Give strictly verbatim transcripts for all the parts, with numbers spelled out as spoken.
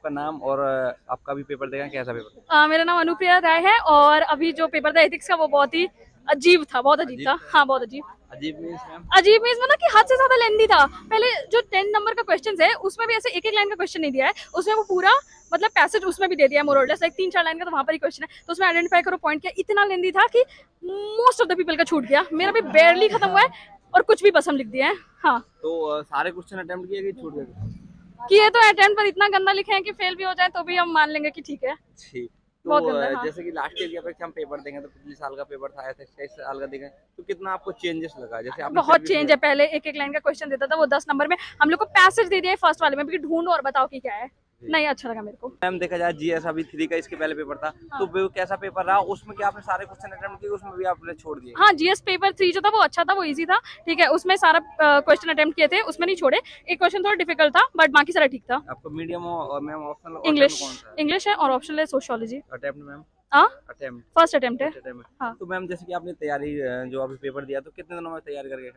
आपका नाम और आपका भी पेपर देगा, कैसा पेपर? आ, मेरा नाम अनुप्रिया राय है और अभी जो पेपर था एथिक्स का वो बहुत ही अजीब था, बहुत अजीब, अजीब था। हाँ बहुत अजीब। अजीब मींस मैम? अजीब मींस मतलब कि हद से ज्यादा लेंथी था। पहले जो टेन नंबर का क्वेश्चन है उसमें भी ऐसे एक एक लाइन का क्वेश्चन नहीं दिया है, उसमें वो पूरा मतलब पैसेज उसमें भी दे दिया है मोर और लेस, लाइक तीन चार लाइन का तो वहाँ पर ही क्वेश्चन है, तो उसमें आइडेंटिफाई करो पॉइंट क्या। इतना लेंथी था कि मोस्ट ऑफ द पीपल का छूट गया, मेरा भी बेयरली खत्म हुआ है और कुछ भी बस हम लिख दिए हैं। हाँ तो सारे क्वेश्चन अटेम्प्ट किए कि छूट गए? किए तो अटेम्प्ट, पर इतना गंदा लिखे हैं कि फेल भी हो जाए तो भी हम मान लेंगे कि ठीक है। ठीक। तो हाँ। जैसे कि लास्ट ईयर की अपेक्षा हम पेपर देंगे तो पिछले साल का पेपर था, इस साल का देंगे तो कितना आपको चेंजेस लगा? जैसे आपने बहुत चेंज है। पहले एक एक लाइन का क्वेश्चन देता था, वो दस नंबर में हम लोग को पैसेज दे दिया है फर्स्ट वाले में, क्योंकि ढूंढो और बताओ कि क्या है। नहीं अच्छा लगा मेरे को। मैम देखा जाए जीएस अभी थ्री का इसके पहले पेपर था, हाँ। तो वो कैसा पेपर रहा? उसमें क्या आपने सारे क्वेश्चन अटेम्प्ट किए? उसमें भी आपने छोड़ दिए? हाँ जीएस पेपर थ्री जो था वो अच्छा था, वो इजी था, ठीक है, उसमें सारा क्वेश्चन अटेम्प्ट किए थे, उसमें नहीं छोड़े। एक क्वेश्चन थोड़ा डिफिकल्ट था बट बाकी सारा ठीक था। आपको मीडियम और मैम ऑप्शनल इंग्लिश इंग्लिश है और ऑप्शनल है sociology. Attempt ma'am? First attempt है। हाँ। तो मैम जैसे कि आपने तैयारी जो अभी पेपर दिया तो कितने दिनों में तैयारी करके?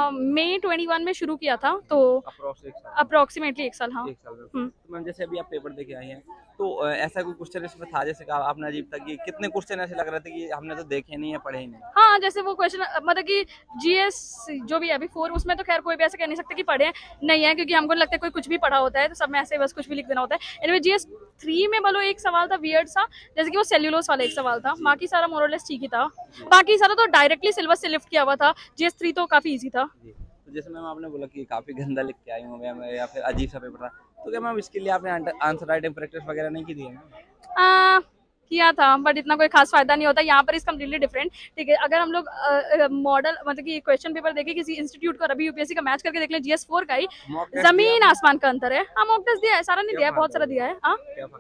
मई ट्वेंटी वन में शुरू किया था, तो अप्रोक्सीमेटली एक साल। हाँ एक साल। तो मैम जैसे अभी आप पेपर देके आई हैं तो ऐसा कोई क्वेश्चन इसमें था जैसे कहा आपने अजीब था कि कितने क्वेश्चन ऐसे लग रहे थे कि हमने तो देखे नहीं है, पढ़े ही नहीं? हाँ जैसे वो क्वेश्चन मतलब कि जीएस जो भी अभी फोर, उसमें तो खैर कोई भी ऐसा कह नहीं सकता कि पढ़े नहीं है, क्योंकि हमको लगता है कोई कुछ भी पढ़ा होता है तो सब में ऐसे बस कुछ भी लिख देना होता है। एनीवे जीएस थ्री में बोलो एक सवाल था वियर्ड सा, जैसे कि वो सेल्यूलोस वाला एक सवाल था, बाकी सारा मोर और लेस ठीक ही था। बाकी सारा तो डायरेक्टली सिलेबस से लिफ्ट किया हुआ था। जीएस थ्री तो काफी इजी था। तो जैसे मैम आपने बोला कि काफी गंदा लिख के आई हूँ मैम या फिर अजीब सा पेपर था, तो क्या मैम इसके लिए आपने आंसर राइटिंग प्रैक्टिस वगैरह नहीं की थी? आ, किया था बट इतना कोई खास फायदा नहीं होता। यहाँ पर इस कम्प्लीटली डिफरेंट, ठीक है। अगर हम लोग मॉडल मतलब कि क्वेश्चन पेपर देखे किसी इंस्टीट्यूट को, अभी यूपीएससी का मैच करके देख ले, जीएस फोर का ही जमीन आसमान का अंतर है। हाँ मॉक टेस्ट दिया है, सारा नहीं दिया है, बहुत सारा दिया है। हाँ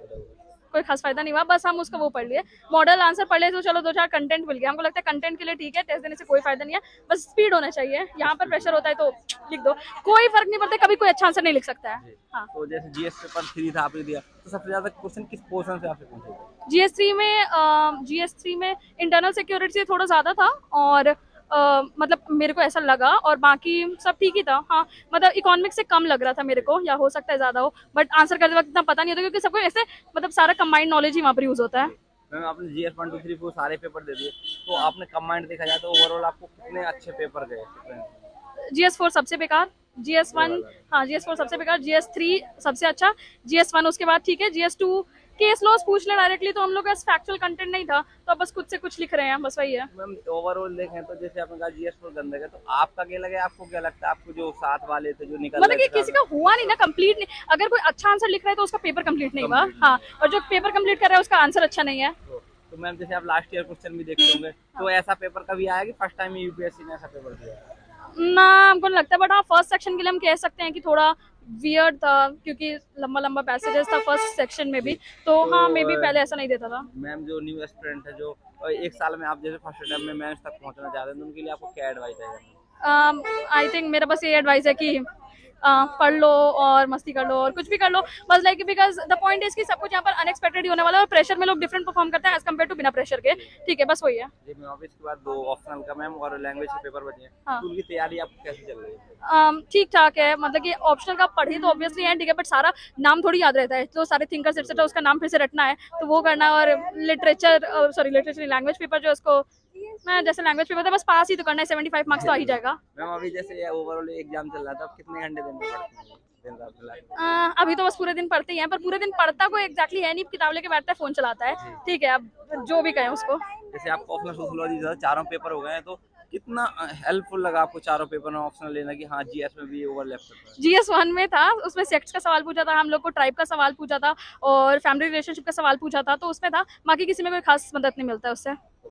कोई खास फायदा नहीं हुआ, बस हम उसका वो पढ़ लिए, मॉडल आंसर पढ़ लिए तो चलो दो चार कंटेंट मिल गया। हमको लगता है कंटेंट के लिए ठीक है, टेस्ट देने से कोई फायदा नहीं है, बस स्पीड होना चाहिए। यहाँ पर प्रेशर होता है तो लिख दो, कोई फर्क नहीं पड़ता, कभी कोई अच्छा आंसर नहीं लिख सकता है। हाँ तो जैसे जीएस पेपर थ्री था आपने दिया, तो सबसे ज्यादा क्वेश्चन किस पोर्शन से आपसे पूछे? जीएस थ्री में जीएस थ्री में इंटरनल सिक्योरिटी से थोड़ा ज्यादा था और Uh, मतलब मेरे को ऐसा लगा, और बाकी सब ठीक ही था। हाँ मतलब इकोनॉमिक्स से कम लग रहा था मेरे को, या हो सकता है ज्यादा हो, बट आंसर करते वक्त इतना पता नहीं होता क्योंकि सबको ऐसे मतलब सारा कंबाइंड नॉलेज ही वहाँ पर यूज होता है। मैम आपने GS one two three four सारे पेपर दे दिए, तो आपने कंबाइंड देखा जाए तो ओवरऑल आपको कितने अच्छे पेपर गए? जीएस फोर सबसे बेकार, जीएस वन हाँ जीएस फोर सबसे बेकार, जीएस थ्री सबसे अच्छा, जीएस वन उसके बाद ठीक है, जीएस टू केस लॉस पूछ ले डायरेक्टली, तो हम लोग का फैक्चुअल कंटेंट नहीं था तो अब बस खुद से कुछ लिख रहे हैं, बस वही है। मैम ओवरऑल देखें तो जैसे आपने कहा जीएस फोर गंदा है, तो आपका क्या लगे? आपको क्या लगता है आपको जो साथ वाले थे जो निकल मतलब कि किसी का हुआ नहीं ना कंप्लीट नहीं, अगर कोई अच्छा आंसर लिख रहा है तो उसका पेपर कंप्लीट नहीं हुआ। हाँ और जो पेपर कंप्लीट कर रहा है उसका आंसर अच्छा नहीं है। तो मैम जैसे आप लास्ट ईयर क्वेश्चन भी देखते होंगे, तो ऐसा पेपर कभी आया कि फर्स्ट टाइम यूपीएससी ने ऐसा पेपर दिया? ना हमको नहीं लगता, बट हाँ फर्स्ट सेक्शन के लिए हम कह सकते हैं कि थोड़ा वियर्ड था, क्योंकि लंबा लंबा पैसेजेस था फर्स्ट सेक्शन में भी, तो, तो हाँ मे बी पहले ऐसा नहीं देता था। मैम जो न्यू स्टूडेंट है जो एक साल में आप जैसे फर्स्ट टाइम में मेंस तक पहुंचना चाहते हैं, तो उनके लिए आपको क्या एडवाइस है? आई थिंक मेरा बस ये एडवाइस है कि Uh, पढ़ लो और मस्ती कर लो और कुछ भी कर लो, बस like because the point is कि सब कुछ यहाँ पर अनएक्सपेक्टेड ही होने वाला है और प्रेशर में लोग डिफरेंट परफॉर्म करते हैं एज कम्पेयर टू बिना प्रेशर के, ठीक है, बस वही है। जी मैम इसके बाद दो ऑप्शनल का मैम और लैंग्वेज के पेपर बचे हैं, हाँ। तो उनकी तैयारी आपको कैसी चल रही है? ठीक uh, ठाक है, मतलब कि ऑप्शनल का पढ़ी तो ऑब्वियसली है, ठीक है, बट सारा नाम थोड़ी याद रहता है, तो सारे थिंकर्स एक्सेट्रा उसका नाम फिर से रटना है तो वो करना है, और literature sorry literature language paper जो उसको मैं जैसे लैंग्वेज पेपर था बस पास ही तो करना है, सेवेंटी फाइव मार्क्स तो आ ही जाएगा। मैम अभी जैसे ओवरऑल एग्जाम चल रहा था, अब कितने घंटे देने पड़ते हैं? आ, अभी तो बस पूरे दिन पढ़ते ही हैं, पर पूरे दिन पढ़ता कोई एग्जैक्टली है नहीं, किताब लेके बैठता है फोन चलाता है, ठीक है, अब जो भी कहें उसको। जैसे आपको ऑप्शनल सोशियोलॉजी चारों पेपर हो गए हैं, तो कितना हेल्पफुल लगा आपको चारों पेपर में ऑप्शनल लेना कि हाँ जीएस में भी ओवरलैप करता है? जीएस वन में था, उसमें सेक्स का सवाल पूछा था, हम लोग को ट्राइब का सवाल पूछा था और फैमिली रिलेशनशिप का सवाल पूछा था, तो उसमें था, बाकी किसी में कोई खास मदद नहीं मिलता है उससे।